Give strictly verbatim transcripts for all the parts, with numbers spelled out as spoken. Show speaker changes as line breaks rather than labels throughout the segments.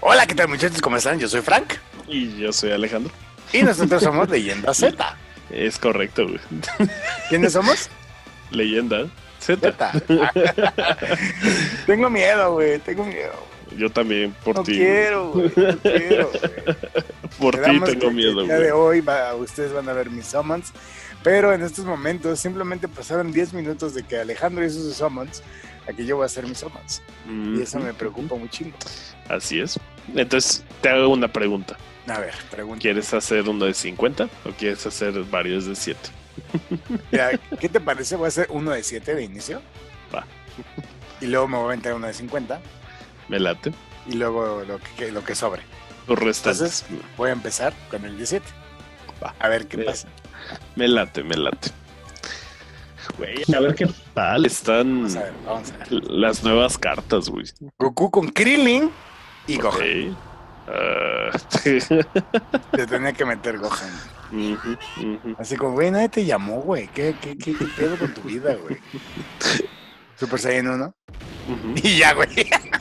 Hola, ¿qué tal muchachos? ¿Cómo están? Yo soy Frank.
Y yo soy Alejandro.
Y nosotros somos Leyenda Z.
Es correcto, güey.
¿Quiénes somos?
Leyenda Z.
Z. Tengo miedo, güey. Tengo miedo.
Yo también, por
no
ti.
Quiero, güey. No quiero, güey.
Por
Esperamos
ti tengo
que
miedo,
el
güey.
día de hoy va, ustedes van a ver mis summons. Pero en estos momentos simplemente pasaron diez minutos de que Alejandro hizo sus summons a que yo voy a hacer mis summons. Mm-hmm. Y eso me preocupa muy chingo.
Así es. Entonces, te hago una pregunta.
A ver, pregunta.
¿Quieres hacer uno de cincuenta o quieres hacer varios de siete?
Mira, ¿qué te parece? Voy a hacer uno de siete de inicio.
Va.
Y luego me voy a aventar uno de cincuenta.
Me late.
Y luego lo que, lo que sobre.
Los restantes.
Entonces, voy a empezar con el diecisiete.
Va.
A ver qué
me,
pasa.
Me late, me late. Güey, a ver qué tal están
vamos a ver, vamos a ver.
Las nuevas cartas, güey.
Goku con Krillin y
okay.
Gohan.
Uh...
Te tenía que meter Gohan.
Uh-huh, uh-huh.
Así como, güey, nadie te llamó, güey. ¿Qué, qué, qué, qué pedo con tu vida, güey? Super Saiyan uno. Uh-huh. Y ya, güey.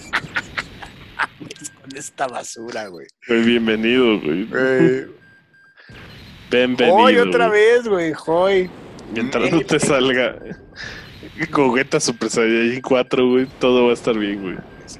Con esta basura, güey.
Pues bienvenido, güey.
Eh...
Bienvenido.
Hoy otra güey. vez, güey. Hoy.
Mientras no te salga Gogeta Super Saiyan cuatro, güey, todo va a estar bien, güey.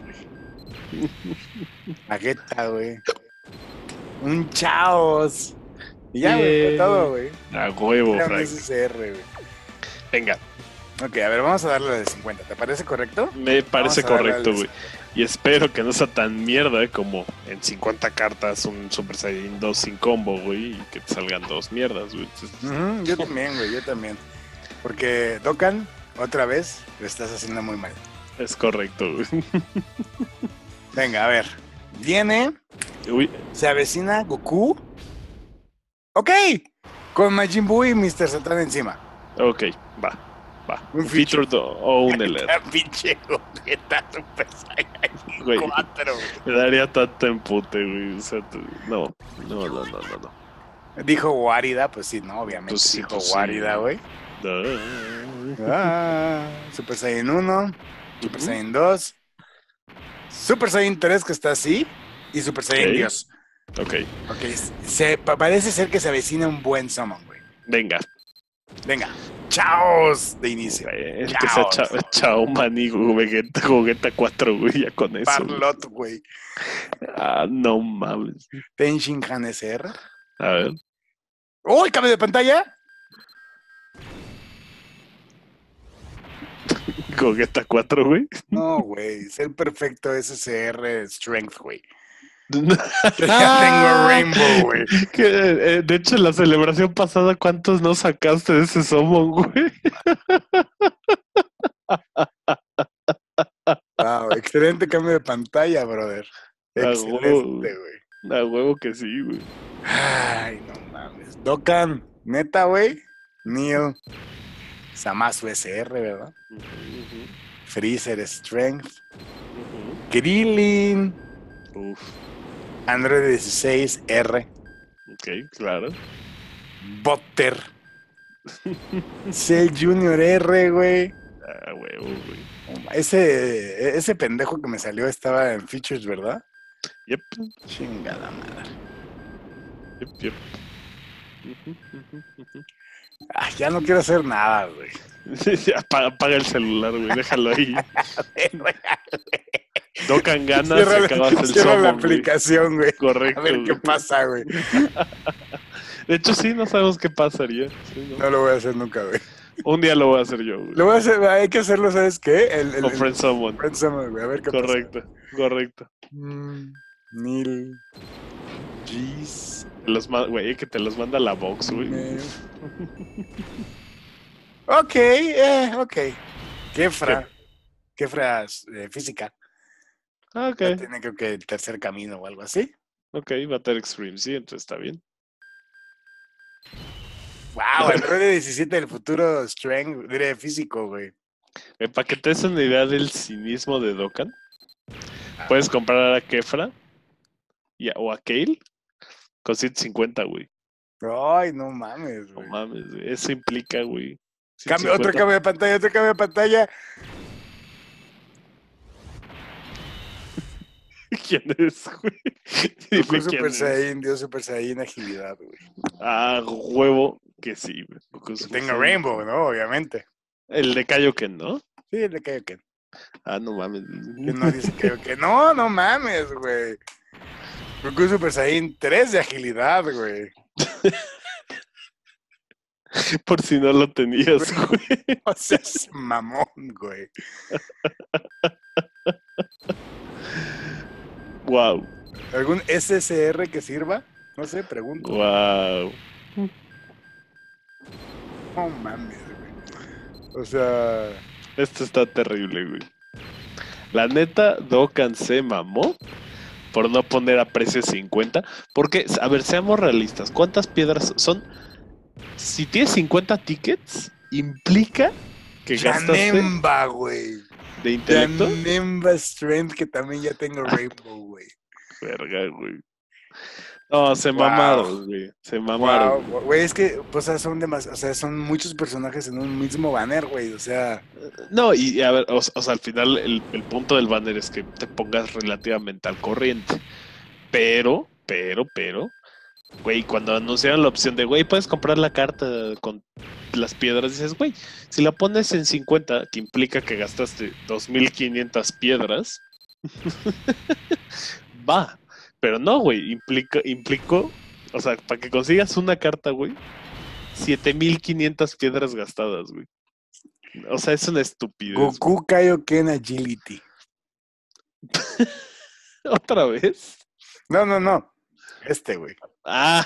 Vegeta, güey. Un chaos. Y ya, güey, fue todo, güey.
A huevo,
Era
Frank.
un S C R, güey.
Venga.
Ok, a ver, vamos a darle de cincuenta. ¿Te parece correcto?
Me parece correcto, güey. Y espero que no sea tan mierda como en cincuenta cartas un Super Saiyan dos sin combo, güey, y que te salgan dos mierdas, güey.
Uh-huh, yo también, güey, yo también. Porque Dokkan, otra vez, lo estás haciendo muy mal.
Es correcto, güey.
Venga, a ver. Viene.
Uy.
Se avecina Goku. Ok. Con Majin Buu y mister Satan encima.
Ok, va. Va.
Un,
un feature o un L R.
Pinche Gogeta Super Saiyan
güey,
cuatro, güey.
Me daría tanta empute, güey. O sea, no, no, no, no, no, no.
Dijo Warida, pues sí, no, obviamente.
Pues sí,
dijo
pues
Warida, güey.
Sí.
Ah, Super Saiyan uno, Super uh-huh. Saiyan dos, Super Saiyan tres que está así y Super Saiyan
okay.
Dios.
Ok.
Ok, se, parece ser que se avecina un buen summon, güey.
Venga.
Venga. Chaos de inicio.
El que sea chao, chao Mani, Vegeta, Gogeta cuatro, güey, ya con eso.
Parlot, güey.
Ah, no mames.
Tenshin Han S R.
A ver.
¡Uy, cambio de pantalla!
Gogeta cuatro, güey.
No, güey. Ser perfecto S C R Strength, güey.
Ya
tengo Rainbow, güey.
Eh, de hecho, en la celebración pasada, ¿cuántos no sacaste de ese summon, güey?
Wow, excelente cambio de pantalla, brother. Excelente, güey.
A huevo que sí, güey.
Ay, no mames. Dokkan, neta, güey. Neil. Zamasu S R, ¿verdad? Uh-huh. Freezer Strength. Uh-huh. Krillin.
Uf.
Android dieciséis R.
Ok, claro.
Butter. Cell Junior R, güey.
Ah, huevo, güey.
Ese, ese pendejo que me salió estaba en Features, ¿verdad?
Yep.
Chingada madre.
Yep, yep.
Ah, ya no quiero hacer nada, güey.
apaga, apaga el celular, güey. Déjalo ahí. Dokkan ganas
cierra
y acabas
la,
el
cierra
summon,
la aplicación, güey.
Correcto.
A ver
güey.
qué pasa, güey.
De hecho, sí, no sabemos qué pasaría. Sí, ¿no?
no lo voy a hacer nunca, güey.
Un día lo voy a hacer yo, güey.
Lo voy a hacer, hay que hacerlo, ¿sabes qué? El, el,
Con Friend Summon.
Friend Summon, güey. A ver qué
correcto,
pasa.
Correcto, correcto.
Mm, Neil. Jeez.
Güey, que te los manda la box, güey.
ok, eh, ok. Kefra. Kefra eh, física.
Ok.
Ya tiene creo que el tercer camino o algo así.
Ok, Battle Extreme, sí, entonces está bien.
Wow, el R D diecisiete del futuro Strength, diré físico, güey.
Eh, Para que te des una idea del cinismo de Dokkan, ah, puedes comprar a Kefra y a, o a Kale con ciento cincuenta, güey.
Ay, no mames, güey.
No mames, güey. Eso implica, güey.
Cambio, otro cambio de pantalla, otro cambio de pantalla.
¿Quién es, güey? Dime
Goku
quién
Super
es.
Saiyan, Dios Super Saiyan, agilidad, güey.
Ah, huevo que sí, güey. Goku
Que
Super
tenga
Saiyan.
Rainbow, ¿no? Obviamente.
El de Kaioken, ¿no?
Sí, el de Kaioken.
Ah, no mames.
¿Quién no dice Kaioken? No, no mames, güey. Goku Super Saiyan tres de agilidad, güey.
Por si no lo tenías, güey.
O sea, es mamón, güey.
Wow.
¿Algún S S R que sirva? No sé, pregunto.
Wow.
No mames, güey. O sea,
Esto está terrible, güey. La neta, Dokkan se mamó por no poner a precio cincuenta. Porque, a ver, seamos realistas. ¿Cuántas piedras son? Si tienes cincuenta tickets, implica que gastaste
Janemba, güey.
de intelecto.
Janemba Strength, que también ya tengo Rainbow, güey.
Verga, güey. No, se
Wow.
mamaron, güey. Se mamaron.
Wow, güey, es que, pues, o sea, son demas, o sea, son muchos personajes en un mismo banner, güey, o sea,
No, y a ver, o, o sea, al final el, el punto del banner es que te pongas relativamente al corriente. Pero, pero, pero, güey, cuando anunciaron la opción de, güey, puedes comprar la carta con las piedras, dices, güey, si la pones en cincuenta, que implica que gastaste dos mil quinientas piedras, va. Pero no, güey, implica, implicó, o sea, para que consigas una carta, güey, siete mil quinientas piedras gastadas, güey. O sea, es una estupidez.
Goku Kaioken Agility.
¿Otra vez?
No, no, no, este, güey.
Ah.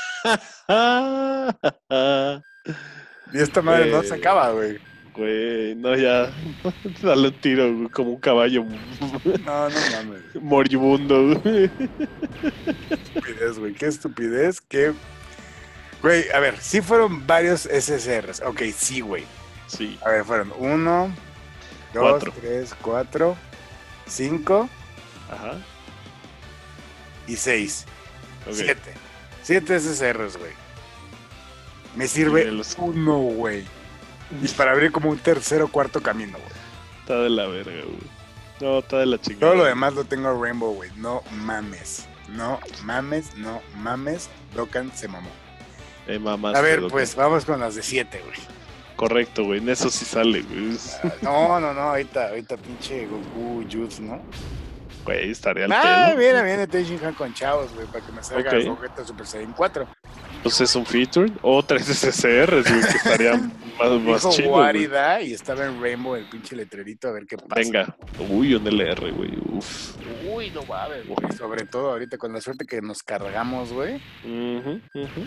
Y esta madre
Güey.
no se acaba, güey.
Güey, no, ya. Dale un tiro, güey, como un caballo
No, no mames.
moribundo, güey.
Qué estupidez, güey, qué estupidez, qué... Güey, a ver, sí fueron varios S S Rs, ok, sí, güey.
Sí.
A ver, fueron uno, dos,
Cuatro.
tres, cuatro, cinco
Ajá.
y seis.
Ok.
Siete. Siete S S Rs, güey. Me sirve
de los-
uno, güey. Y para abrir como un tercer o cuarto camino, güey.
Está de la verga, güey. No, está de la chingada.
Todo lo demás lo tengo a Rainbow, güey. No mames. No mames, no mames. Dokkan se mamó.
Eh, mamaste,
A ver,
loco.
pues vamos con las de siete, güey.
Correcto, güey. En eso sí sale, güey.
Ah, No, no, no. Ahorita, ahorita pinche Goku Jutsu, ¿no?
Güey, estaría al
Ay,
pedo.
mira, viene Tenshinhan con chavos, güey, para que me salga
Ok.
Gogeta Super Saiyan cuatro.
Pues es un feature. O tres S S Rs, güey, que estarían más, más
Dijo
chido, güey.
Warida y estaba en Rainbow el pinche letrerito a ver qué pasa.
Venga. Uy, un L R, güey. Uf.
Uy, no mames, güey. Sobre todo ahorita con la suerte que nos cargamos, güey.
Ujú, ujú.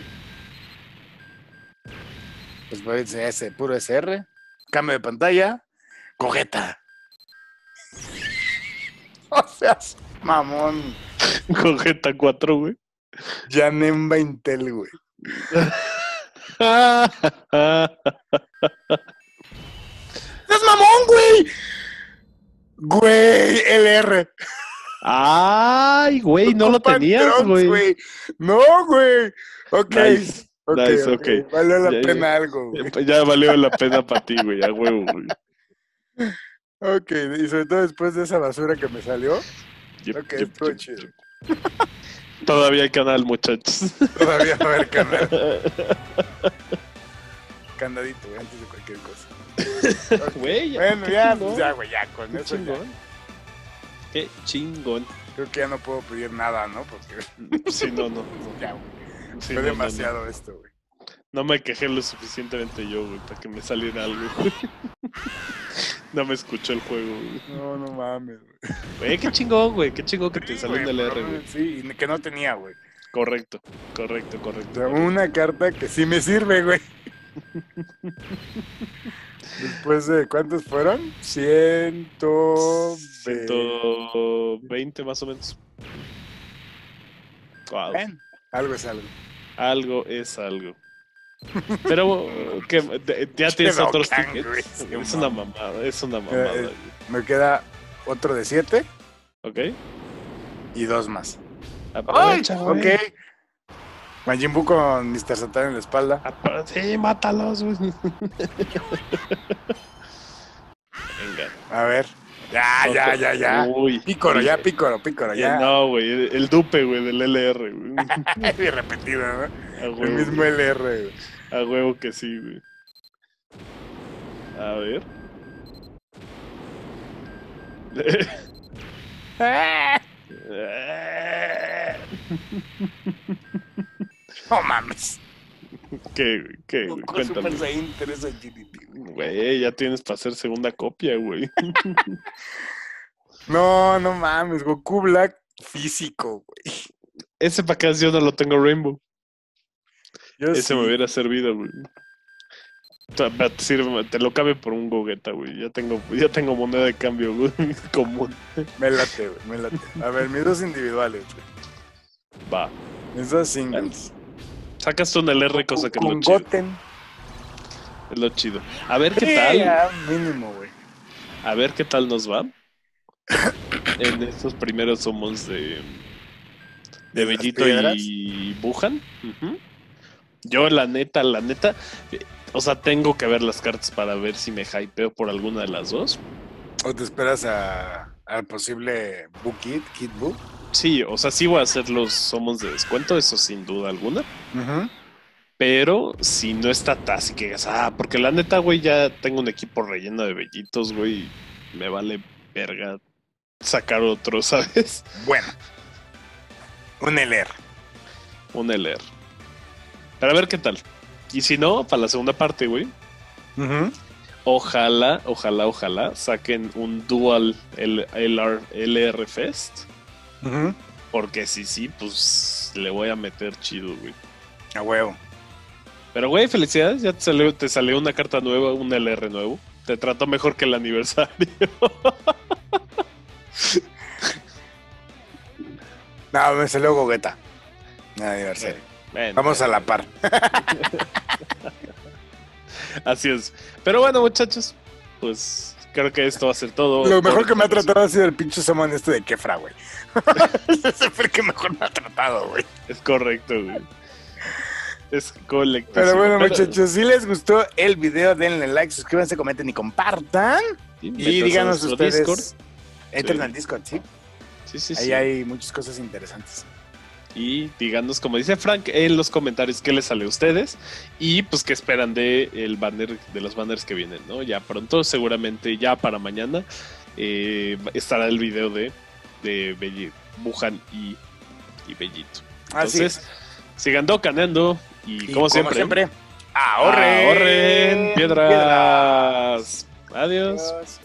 Pues va a ser ese puro S R. Cambio de pantalla. Gogeta. O sea, mamón.
Gogeta cuatro, güey.
Janemba Intel, güey. ¡Es mamón, güey! Güey, L R.
Ay, güey, no lo
Ocupan
tenías,
Trunks,
güey.
No, güey. Ok.
Nice,
Ok,
nice,
ok.
ok.
Valió la
Ya,
pena
ya.
algo, güey.
Ya valió la pena para ti, güey, a huevo, güey.
Ok, y sobre todo después de esa basura que me salió.
Yep,
Ok,
yep,
estuvo
yep,
chido.
yep. Todavía hay canal, muchachos.
Todavía va a haber canal. Candadito, güey, antes de cualquier cosa. Ok.
Güey, ya,
Bueno,
qué
ya,
chingón.
pues ya, güey, ya, con
Qué
eso ya.
chingón. Qué chingón.
Creo que ya no puedo pedir nada, ¿no? Porque
Sí, no, no.
ya, güey.
Sí,
Fue
no, no,
demasiado esto, güey.
No, no me quejé lo suficientemente yo, güey, para que me saliera algo, güey. No me escuchó el juego, güey.
No, no mames, güey.
Güey, qué chingón, güey. Qué chingón que te
Sí,
salió un
güey,
L R,
pero,
güey.
Sí, y que no tenía, güey.
Correcto, correcto,
O
correcto.
sea,
correcto.
una carta que sí me sirve, güey. Después de, ¿cuántos fueron? Ciento...
ciento veinte más o menos. Wow.
Ven, algo es algo.
Algo es algo. Pero que de- ya tienes
Quedó
otros
can,
tickets.
güey.
Es una mamada, es una mamada.
Eh,
güey.
Me queda otro de siete
¿Ok?
y dos más.
Aprovecha, güey.
Ok. Majin Buu con mister Satan en la espalda.
Apro- Sí, mátalos, güey. Venga.
A ver, Ya,
No
ya,
te-
ya, ya.
Uy,
Pícoro,
uy,
ya, pícoro, pícoro, ya.
No, güey, el, el dupe, güey, del L R, güey.
Y repetido, ¿no?
A
El
huevo,
mismo
güey.
L R, güey.
A huevo que sí, güey. A ver.
No mames.
¿Qué, güey? ¿Qué, güey?
Goku
Cuéntame.
Super Saiyan tres Agility, güey.
Güey, ya tienes para hacer segunda copia, güey.
No, no mames. Goku Black físico, güey.
Ese para acá yo no lo tengo Rainbow.
Yo
Ese
sí.
me hubiera servido, güey. Te, te sirve- te lo cambio por un Gogeta, güey. Ya tengo, ya tengo moneda de cambio, güey, común.
Me late, güey, me late. A ver, mis dos individuales, güey.
Va.
Mis dos singles.
Sacas tú un L R, cosa que es lo
Con
chido.
Goten.
Es lo chido. A ver qué
Sí,
tal.
ya, mínimo, güey.
A ver qué tal nos va. En estos primeros summons de. De
¿De las
Bellito
piedras?
y Buhan. Ujú. Yo, la neta, la neta. eh, O sea, tengo que ver las cartas para ver si me hypeo por alguna de las dos.
¿O te esperas a, al posible Book Kid, Kid Book?
Sí, o sea, sí voy a hacer los summons de descuento, eso sin duda alguna.
Ujú.
Pero si no está Taz y que digas, ah, porque la neta, güey, ya tengo un equipo relleno de bellitos, güey. y Me vale verga sacar otro, ¿sabes?
Bueno. Un L R.
Un L R. Pero a ver qué tal. Y si no, para la segunda parte, güey.
Ujú.
Ojalá, ojalá, ojalá saquen un dual L- LR, L R Fest.
Ujú.
Porque si sí, pues le voy a meter chido, güey.
A huevo.
Pero, güey, felicidades. Ya te salió, te salió una carta nueva, un L R nuevo. Te trató mejor que el aniversario.
No, me salió Gogeta. Nada, aniversario.
Bueno,
Vamos a la par.
así es. Pero bueno, muchachos, pues creo que esto va a ser todo.
Lo mejor
por
que me ha
esta
tratado ha sido el pinche summon este de Kefra, güey. Ese fue el que mejor me ha tratado, güey.
Es correcto, güey. Es colecto.
Pero bueno, muchachos, si les gustó el video, denle like, suscríbanse, comenten y compartan. Y díganos ustedes.
Discord.
Entren
Sí.
al Discord, ¿sí?
Sí, sí,
Ahí
sí.
hay muchas cosas interesantes.
Y díganos, como dice Frank, en los comentarios qué les sale a ustedes y pues qué esperan de el banner, de los banners que vienen, ¿no? Ya pronto, seguramente ya para mañana, eh, estará el video de, de Belli- Buhan y, y Bellito.
Así
Entonces,
es.
sigan docaneando y,
Y
como, siempre,
siempre, ahorren,
ahorren piedras. Adiós.
Adiós.